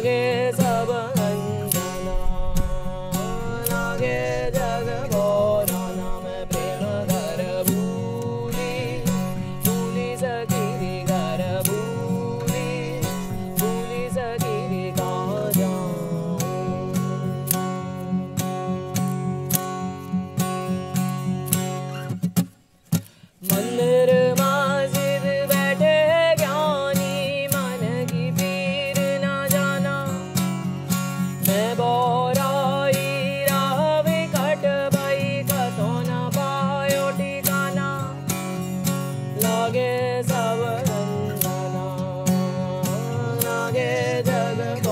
लागे सब अंजना, लागे जग बोराना, मैं प्रेम घर भूली, भूली सकी घर भूली, भूली सकी कहाँ जाऊं। मंदिर मस्जिद बैठे ज्ञानी, मन की पीर न जाना, मैं बोराई राह विकट भई, कतो न पायो ठिकाना, लागे सब अंजना, लागे जग